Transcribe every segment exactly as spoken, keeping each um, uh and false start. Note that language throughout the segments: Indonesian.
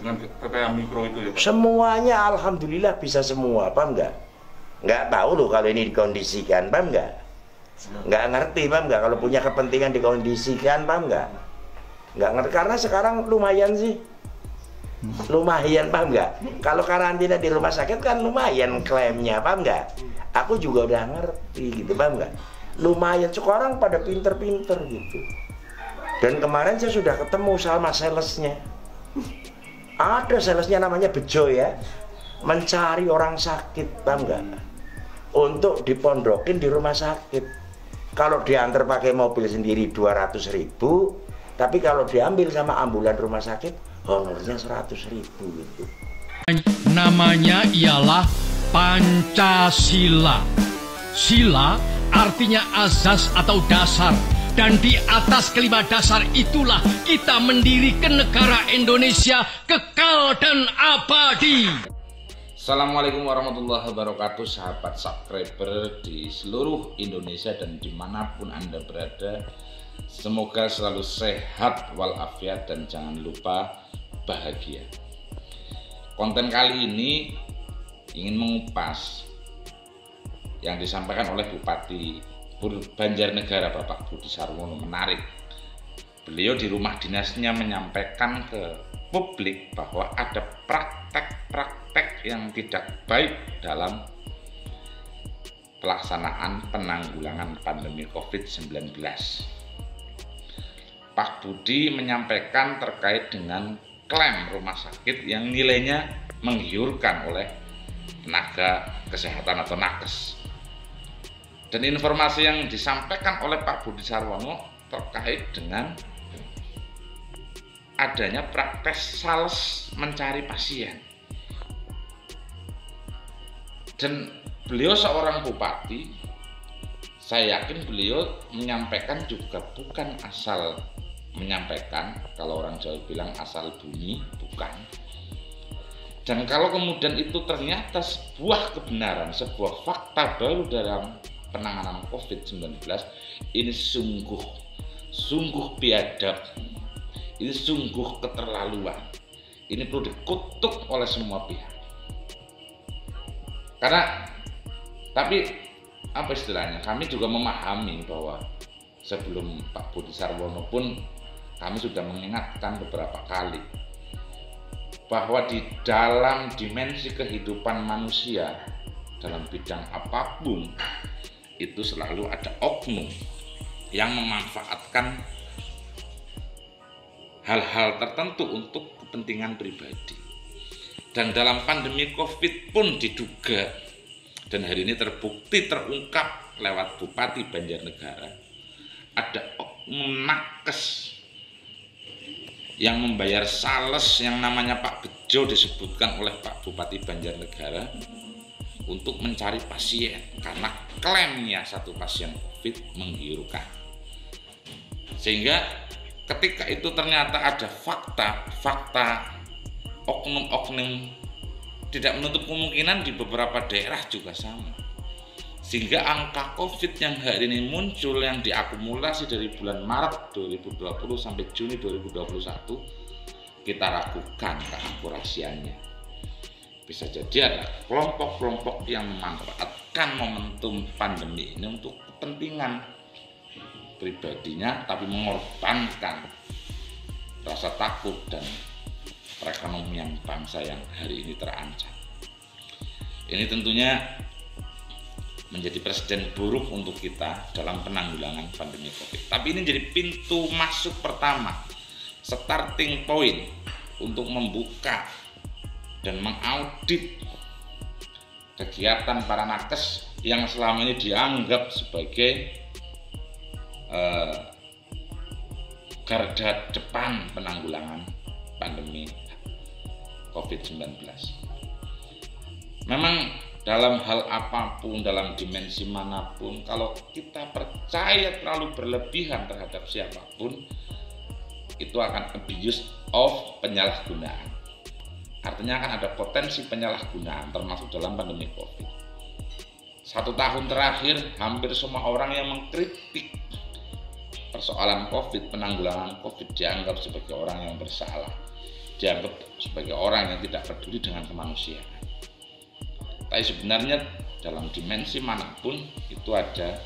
dengan P P K M Mikro itu ya Pak? Semuanya alhamdulillah bisa semua, paham nggak? Nggak tahu loh kalau ini dikondisikan, paham nggak? Nggak ngerti, paham nggak? Kalau punya kepentingan dikondisikan, paham nggak? Nggak ngerti, karena sekarang lumayan sih. Lumayan, paham nggak? Kalau karantina di rumah sakit kan lumayan klaimnya, paham nggak? Aku juga udah ngerti gitu, paham nggak? Lumayan, sekarang pada pinter-pinter gitu. Dan kemarin saya sudah ketemu sama salesnya. Ada salesnya namanya Bejo ya, mencari orang sakit, paham nggak? Untuk dipondokin di rumah sakit. Kalau diantar pakai mobil sendiri dua ratus ribu, tapi kalau diambil sama ambulan rumah sakit, honornya seratus ribu gitu. Namanya ialah Pancasila. Sila artinya azas atau dasar. Dan di atas kelima dasar itulah kita mendirikan negara Indonesia kekal dan abadi. Assalamualaikum warahmatullahi wabarakatuh, sahabat subscriber di seluruh Indonesia dan dimanapun Anda berada. Semoga selalu sehat walafiat dan jangan lupa bahagia. Konten kali ini ingin mengupas yang disampaikan oleh Bupati Banjarnegara Bapak Budi Sarwono. Menarik. Beliau di rumah dinasnya menyampaikan ke publik bahwa ada praktek-praktek yang tidak baik dalam pelaksanaan penanggulangan pandemi COVID sembilan belas. Pak Budi menyampaikan terkait dengan klaim rumah sakit yang nilainya menggiurkan oleh tenaga kesehatan atau nakes. Dan informasi yang disampaikan oleh Pak Budi Sarwono terkait dengan adanya praktek sales mencari pasien. Dan beliau seorang bupati, saya yakin beliau menyampaikan juga bukan asal menyampaikan, kalau orang Jawa bilang asal bunyi, bukan. Dan kalau kemudian itu ternyata sebuah kebenaran, sebuah fakta baru dalam penanganan COVID sembilan belas, ini sungguh sungguh biadab, ini sungguh keterlaluan, ini perlu dikutuk oleh semua pihak. Karena tapi apa istilahnya, kami juga memahami bahwa sebelum Pak Budi Sarwono pun kami sudah mengingatkan beberapa kali bahwa di dalam dimensi kehidupan manusia dalam bidang apapun itu selalu ada oknum yang memanfaatkan hal-hal tertentu untuk kepentingan pribadi. Dan dalam pandemi COVID pun diduga, dan hari ini terbukti terungkap lewat Bupati Banjarnegara, ada oknum nakes yang membayar sales yang namanya Pak Bejo, disebutkan oleh Pak Bupati Banjarnegara, untuk mencari pasien karena klaimnya satu pasien COVID menggiurkan. Sehingga ketika itu ternyata ada fakta-fakta oknum-oknum, tidak menutup kemungkinan di beberapa daerah juga sama. Sehingga angka COVID yang hari ini muncul yang diakumulasi dari bulan Maret dua ribu dua puluh sampai Juni dua ribu dua puluh satu, kita ragukan keakurasiannya. Bisa jadi ada kelompok-kelompok yang memanfaatkan momentum pandemi ini untuk kepentingan pribadinya, tapi mengorbankan rasa takut dan perekonomian bangsa yang hari ini terancam. Ini tentunya menjadi presiden buruk untuk kita dalam penanggulangan pandemi COVID. Tapi ini jadi pintu masuk pertama, starting point untuk membuka dan mengaudit kegiatan para nakes yang selama ini dianggap sebagai eh, garda depan penanggulangan pandemi COVID sembilan belas. Memang dalam hal apapun, dalam dimensi manapun, kalau kita percaya terlalu berlebihan terhadap siapapun, itu akan abuse of penyalahgunaan. Artinya akan ada potensi penyalahgunaan termasuk dalam pandemi COVID. Satu tahun terakhir hampir semua orang yang mengkritik persoalan COVID, penanggulangan COVID dianggap sebagai orang yang bersalah. dianggap sebagai orang yang tidak peduli dengan kemanusiaan. Tapi sebenarnya dalam dimensi manapun itu ada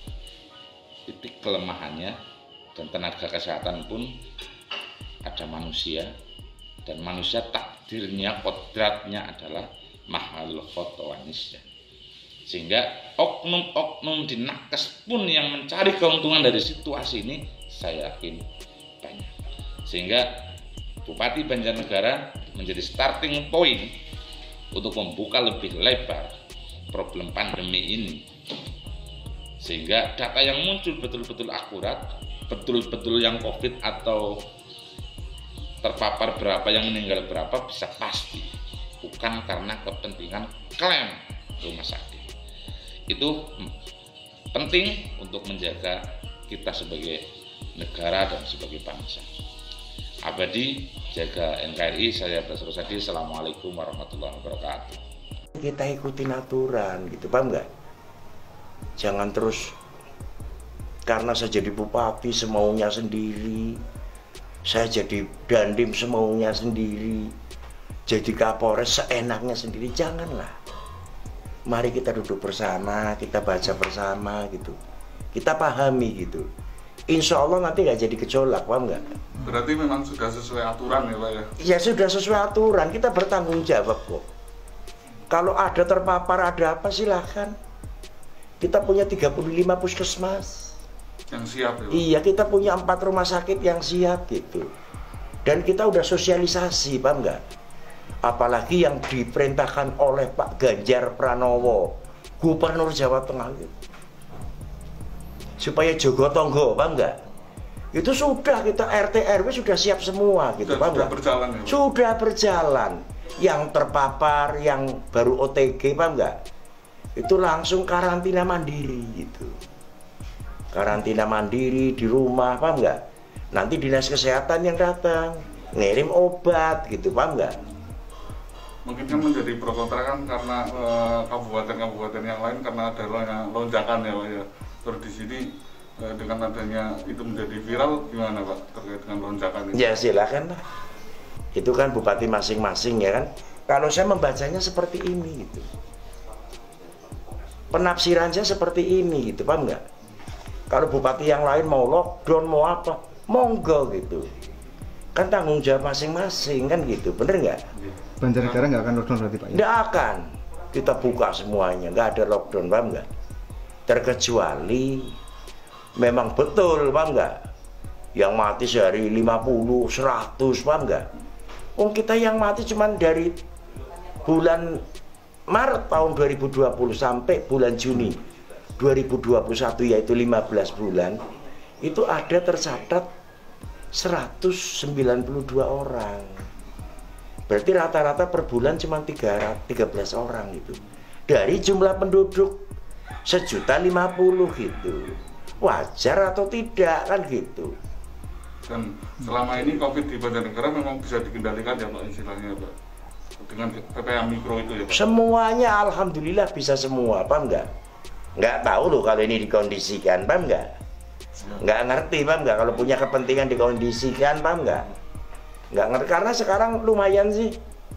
titik kelemahannya, dan tenaga kesehatan pun ada manusia, dan manusia takdirnya, kodratnya adalah mahalul khotowanisya. Sehingga oknum-oknum di nakes pun yang mencari keuntungan dari situasi ini saya yakin banyak. Sehingga Bupati Banjarnegara menjadi starting point untuk membuka lebih lebar problem pandemi ini, sehingga data yang muncul betul-betul akurat, betul-betul yang COVID atau terpapar berapa, yang meninggal berapa bisa pasti, bukan karena kepentingan klaim rumah sakit. Itu penting untuk menjaga kita sebagai negara dan sebagai bangsa. Abadi, jaga N K R I. Saya Bas Rosadi. Assalamualaikum warahmatullahi wabarakatuh. Kita ikutin aturan gitu, paham nggak? Jangan terus karena saya jadi bupati semaunya sendiri, saya jadi dandim semaunya sendiri, jadi kapolres seenaknya sendiri. Janganlah. Mari kita duduk bersama, kita baca bersama gitu, kita pahami gitu. Insya Allah nanti nggak jadi gejolak, paham nggak? Berarti memang sudah sesuai aturan ya Pak ya? Ya sudah sesuai aturan, kita bertanggung jawab kok. Kalau ada terpapar, ada apa, silahkan. Kita punya tiga puluh lima puskesmas yang siap ya? Iya, kita punya empat rumah sakit yang siap gitu. Dan kita udah sosialisasi, paham nggak? Apalagi yang diperintahkan oleh Pak Ganjar Pranowo, Gubernur Jawa Tengah gitu, supaya jogo tonggo, paham nggak? Itu sudah kita R T R W sudah siap semua gitu, sudah, paham sudah nggak? berjalan ya, Pak? Sudah berjalan. Yang terpapar, yang baru O T G, paham nggak? Itu langsung karantina mandiri gitu. Karantina mandiri di rumah, paham nggak? Nanti dinas kesehatan yang datang ngirim obat gitu, paham nggak? Mungkin kan menjadi pro kontra kan karena eh, kabupaten-kabupaten yang lain karena ada lonjakan ya Pak ya. Terus di sini eh, dengan adanya itu menjadi viral, gimana Pak terkait dengan lonjakan itu? Ya silakan lah. Itu kan bupati masing-masing ya kan. Kalau saya membacanya seperti ini gitu. Penafsirannya seperti ini gitu, paham nggak? Kalau bupati yang lain mau lockdown mau apa, monggo gitu. Kan tanggung jawab masing-masing kan gitu, bener nggak? Banjarnegara nggak akan lockdown berarti Pak? Ya? Nggak akan. Kita buka semuanya, nggak ada lockdown, paham nggak? Terkecuali memang betul, paham nggak? Yang mati sehari lima puluh, seratus, paham nggak? Oh, kita yang mati cuman dari bulan Maret tahun dua ribu dua puluh sampai bulan Juni dua ribu dua puluh satu, yaitu lima belas bulan, itu ada tercatat seratus sembilan puluh dua orang. Berarti rata-rata per bulan cuma tiga belas orang gitu. Dari jumlah penduduk sejuta lima puluh gitu. Wajar atau tidak kan gitu. Dan selama ini COVID di Banjarnegara memang bisa dikendalikan ya Pak, istilahnya Pak, dengan P P K M mikro itu ya Pak? Semuanya alhamdulillah bisa semua, paham nggak? Nggak tahu loh kalau ini dikondisikan, paham nggak? Nggak ngerti, paham nggak? Kalau punya kepentingan dikondisikan, paham nggak? Nggak ngerti, karena sekarang lumayan sih.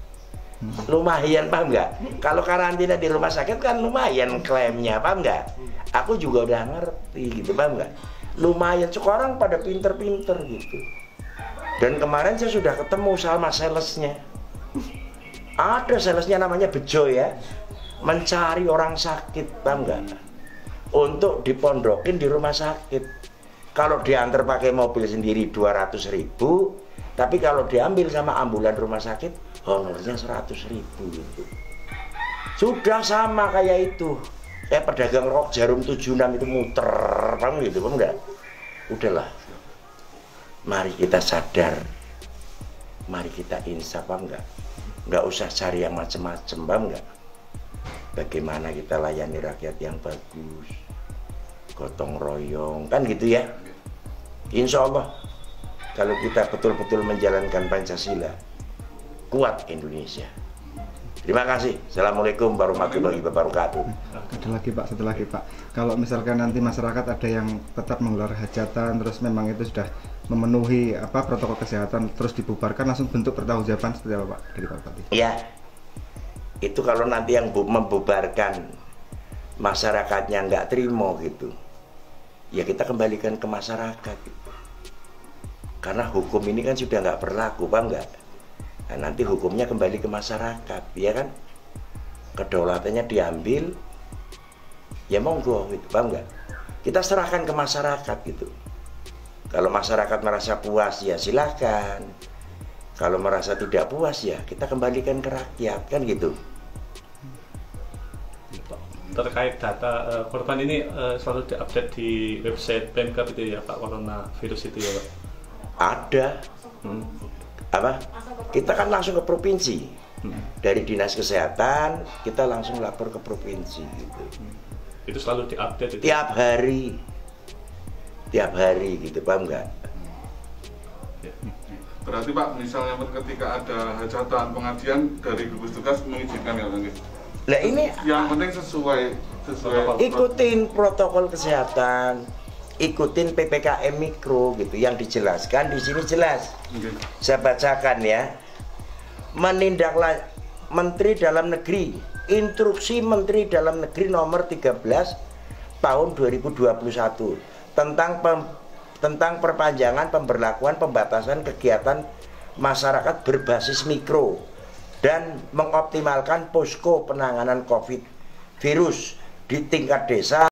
Lumayan, paham nggak? Kalau karantina di rumah sakit kan lumayan klaimnya, paham nggak? Aku juga udah ngerti gitu, paham nggak? Lumayan, sekarang pada pinter-pinter gitu. Dan kemarin saya sudah ketemu sama salesnya. Ada salesnya namanya Bejo ya, mencari orang sakit, paham nggak? Untuk dipondokin di rumah sakit. Kalau diantar pakai mobil sendiri dua ratus ribu, tapi kalau diambil sama ambulan rumah sakit honornya seratus ribu gitu. Sudah sama kayak itu. Kayak pedagang rok jarum tujuh enam itu muter, paham gitu, paham nggak? Udahlah. Mari kita sadar. Mari kita insaf, paham nggak? Nggak usah cari yang macem-macem, paham nggak? Bagaimana kita layani rakyat yang bagus, gotong royong, kan gitu ya. Insya Allah kalau kita betul-betul menjalankan Pancasila, kuat Indonesia. Terima kasih. Assalamualaikum warahmatullahi wabarakatuh. Ada lagi Pak, satu lagi Pak. Kalau misalkan nanti masyarakat ada yang tetap menggelar hajatan, terus memang itu sudah memenuhi apa protokol kesehatan terus dibubarkan langsung bentuk pertanggungjawaban seperti apa Pak dari Pak Bupati? Ya, itu kalau nanti yang bu- membubarkan masyarakatnya nggak terima gitu, ya kita kembalikan ke masyarakat gitu. Karena hukum ini kan sudah nggak berlaku, paham nggak? Nah, nanti hukumnya kembali ke masyarakat, ya kan? Kedaulatannya diambil, ya monggo gitu, paham nggak? Kita serahkan ke masyarakat gitu. Kalau masyarakat merasa puas ya silahkan. Kalau merasa tidak puas ya kita kembalikan ke rakyat, kan gitu. Terkait data uh, korban ini uh, selalu diupdate di website Pemkab itu ya Pak, corona virus itu ya Pak? Ada. Hmm. Apa? Kita kan langsung ke provinsi. Hmm. Dari dinas kesehatan kita langsung lapor ke provinsi gitu. Hmm. Itu selalu diupdate itu? Tiap hari. Tiap hari gitu, paham nggak? Ya. Berarti Pak, misalnya ketika ada hajatan pengajian dari gugus tugas mengizinkan ya Bang? Lah ini yang penting sesuai sesuai ikutin protokol kesehatan, ikutin P P K M mikro gitu yang dijelaskan di sini jelas. Okay. Saya bacakan ya. Menindaklanjuti Menteri Dalam Negeri, Instruksi Menteri Dalam Negeri nomor tiga belas tahun dua ribu dua puluh satu tentang pem, tentang perpanjangan pemberlakuan pembatasan kegiatan masyarakat berbasis mikro dan mengoptimalkan posko penanganan COVID virus di tingkat desa.